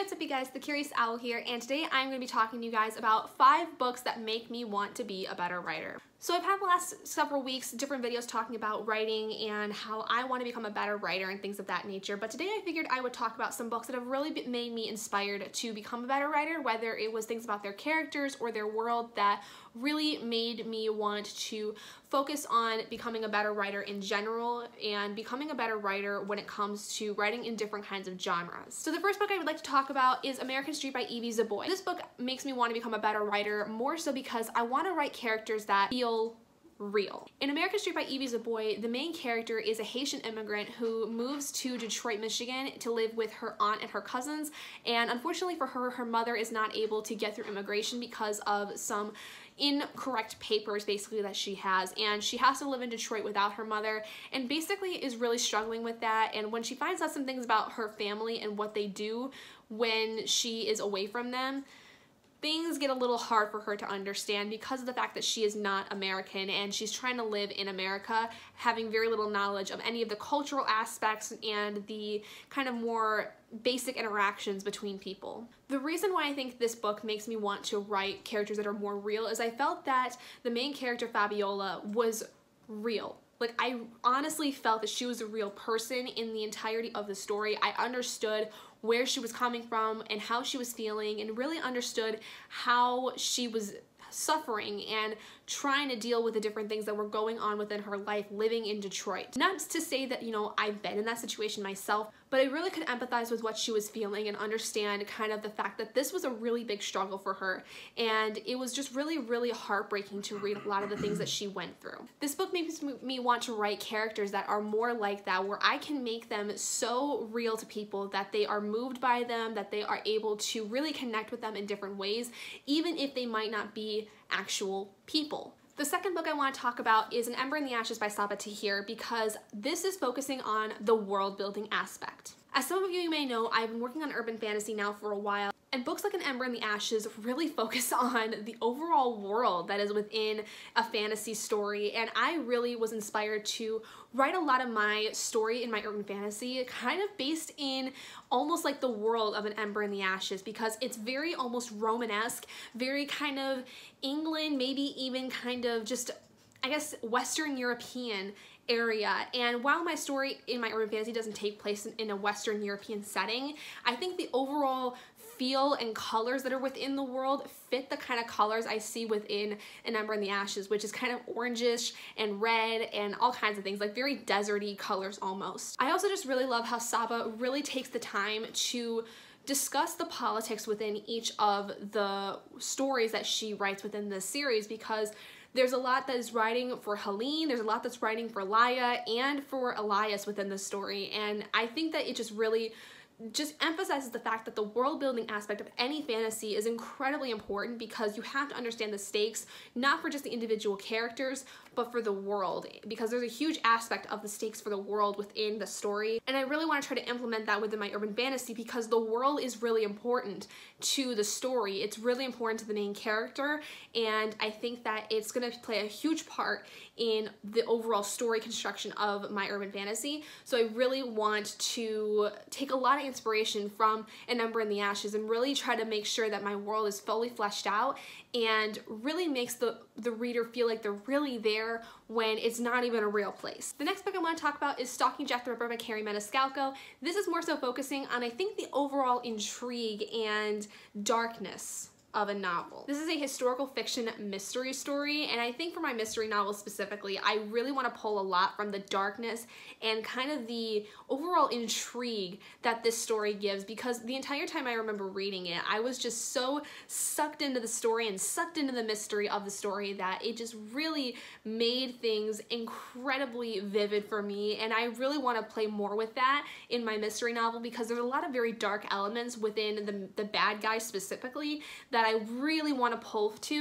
what's up you guys, the Curious Owl here, and today I'm going to be talking to you guys about 5 books that make me want to be a better writer. So I've had the last several weeks different videos talking about writing and how I want to become a better writer and things of that nature, but today I figured I would talk about some books that have really made me inspired to become a better writer, whether it was things about their characters or their world that really made me want to focus on becoming a better writer in general and becoming a better writer when it comes to writing in different kinds of genres. So the first book I would like to talk about is American Street by Evie Zaboi. This book makes me want to become a better writer more so because I want to write characters that feel real. In American Street by Evie Zaboi, the main character is a Haitian immigrant who moves to Detroit, Michigan to live with her aunt and her cousins, and unfortunately for her, her mother is not able to get through immigration because of some incorrect papers basically that she has, and she has to live in Detroit without her mother and basically is really struggling with that. And when she finds out some things about her family and what they do when she is away from them, things get a little hard for her to understand because of the fact that she is not American and she's trying to live in America, having very little knowledge of any of the cultural aspects and the kind of more basic interactions between people. The reason why I think this book makes me want to write characters that are more real is I felt that the main character, Fabiola, was real. Like, I honestly felt that she was a real person in the entirety of the story. I understood where she was coming from and how she was feeling and really understood how she was suffering and trying to deal with the different things that were going on within her life living in Detroit. Not to say that, you know, I've been in that situation myself, but I really could empathize with what she was feeling and understand kind of the fact that this was a really big struggle for her, and it was just really, really heartbreaking to read a lot of the things that she went through. This book makes me want to write characters that are more like that, where I can make them so real to people that they are moved by them, that they are able to really connect with them in different ways, even if they might not be actual people. The second book I want to talk about is An Ember in the Ashes by Sabaa Tahir, because this is focusing on the world building aspect. As some of you may know, I've been working on urban fantasy now for a while, and books like An Ember in the Ashes really focus on the overall world that is within a fantasy story, and I really was inspired to write a lot of my story in my urban fantasy kind of based in almost like the world of An Ember in the Ashes, because it's very almost Romanesque, very kind of England, maybe even kind of just, I guess, Western European area. And while my story in my urban fantasy doesn't take place in a Western European setting, I think the overall feel and colors that are within the world fit the kind of colors I see within An Ember in the Ashes, which is kind of orangish and red and all kinds of things, like very deserty colors almost. I also just really love how Sabaa really takes the time to discuss the politics within each of the stories that she writes within this series, because there's a lot that is writing for Helene, there's a lot that's writing for Laia and for Elias within the story, and I think that it just really emphasizes the fact that the world building aspect of any fantasy is incredibly important, because you have to understand the stakes, not for just the individual characters, but for the world, because there's a huge aspect of the stakes for the world within the story. And I really want to try to implement that within my urban fantasy, because the world is really important to the story. It's really important to the main character, and I think that it's going to play a huge part in the overall story construction of my urban fantasy. So I really want to take a lot of inspiration from An Ember in the Ashes and really try to make sure that my world is fully fleshed out and really makes the reader feel like they're really there when it's not even a real place. The next book I want to talk about is Stalking Jack the Ripper by Kerri Maniscalco. This is more so focusing on, I think, the overall intrigue and darkness of a novel. This is a historical fiction mystery story, and I think for my mystery novels specifically, I really want to pull a lot from the darkness and kind of the overall intrigue that this story gives, because the entire time I remember reading it, I was just so sucked into the story and sucked into the mystery of the story that it just really made things incredibly vivid for me, and I really want to play more with that in my mystery novel, because there's a lot of very dark elements within the bad guy specifically that I really want to pull to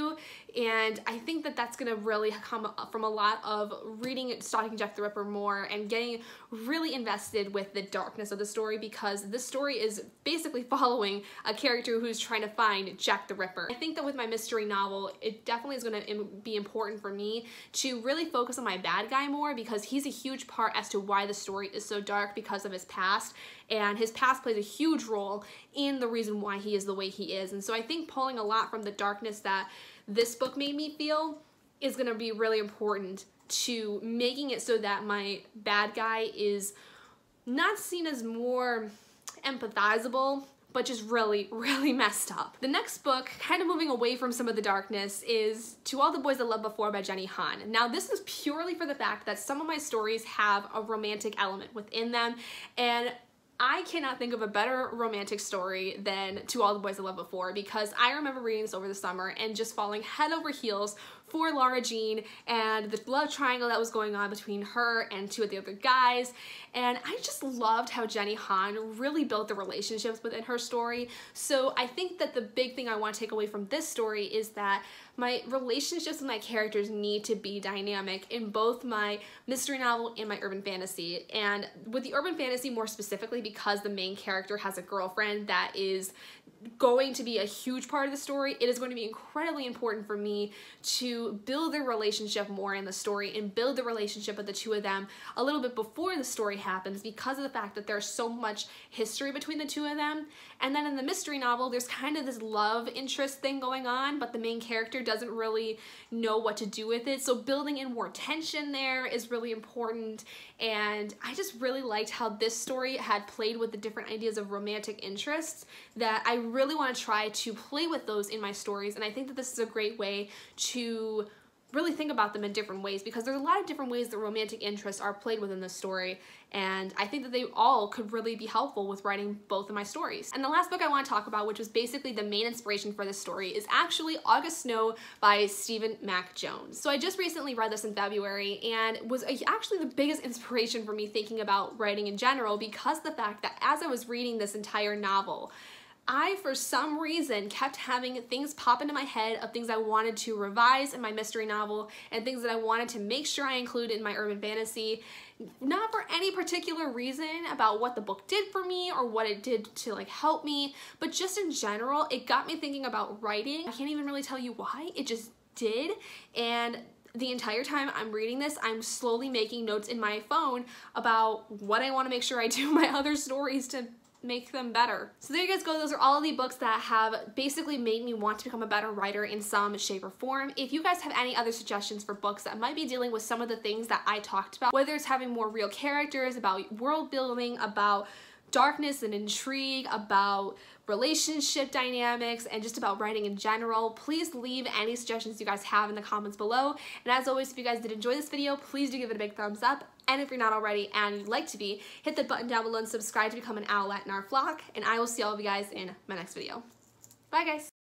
And I think that that's gonna really come from a lot of reading Stalking Jack the Ripper more and getting really invested with the darkness of the story, because this story is basically following a character who's trying to find Jack the Ripper. I think that with my mystery novel, it definitely is gonna be important for me to really focus on my bad guy more, because he's a huge part as to why the story is so dark because of his past, and his past plays a huge role in the reason why he is the way he is. And so I think pulling a lot from the darkness that this book made me feel is going to be really important to making it so that my bad guy is not seen as more empathizable, but just really, really messed up. The next book, kind of moving away from some of the darkness, is To All the Boys I Loved Before by Jenny Han. Now, this is purely for the fact that some of my stories have a romantic element within them, and I cannot think of a better romantic story than To All the Boys I Loved Before, because I remember reading this over the summer and just falling head over heels for Lara Jean and the love triangle that was going on between her and two of the other guys. And I just loved how Jenny Han really built the relationships within her story. So I think that the big thing I want to take away from this story is that my relationships with my characters need to be dynamic in both my mystery novel and my urban fantasy. And with the urban fantasy more specifically, because the main character has a girlfriend that is going to be a huge part of the story, it is going to be incredibly important for me to build their relationship more in the story and build the relationship of the two of them a little bit before the story happens, because of the fact that there's so much history between the two of them. And then in the mystery novel, there's kind of this love interest thing going on, but the main character doesn't really know what to do with it. So building in more tension there is really important. And I just really liked how this story had played with the different ideas of romantic interests, that I really want to try to play with those in my stories. And I think that this is a great way to really think about them in different ways, because there's a lot of different ways that romantic interests are played within the story, and I think that they all could really be helpful with writing both of my stories. And the last book I want to talk about, which was basically the main inspiration for this story, is actually August Snow by Stephen Mac Jones. So I just recently read this in February, and was actually the biggest inspiration for me thinking about writing in general, because of the fact that as I was reading this entire novel, I, for some reason, kept having things pop into my head of things I wanted to revise in my mystery novel and things that I wanted to make sure I include in my urban fantasy, not for any particular reason about what the book did for me or what it did to like help me, but just in general, it got me thinking about writing. I can't even really tell you why, it just did. And the entire time I'm reading this, I'm slowly making notes in my phone about what I want to make sure I do in my other stories to make them better. So there you guys go. Those are all of the books that have basically made me want to become a better writer in some shape or form. If you guys have any other suggestions for books that might be dealing with some of the things that I talked about, whether it's having more real characters, about world building, about darkness and intrigue, about relationship dynamics, and just about writing in general, please leave any suggestions you guys have in the comments below. And as always, if you guys did enjoy this video, please do give it a big thumbs up. And if you're not already and you'd like to be, hit the button down below and subscribe to become an owlet in our flock. And I will see all of you guys in my next video. Bye guys!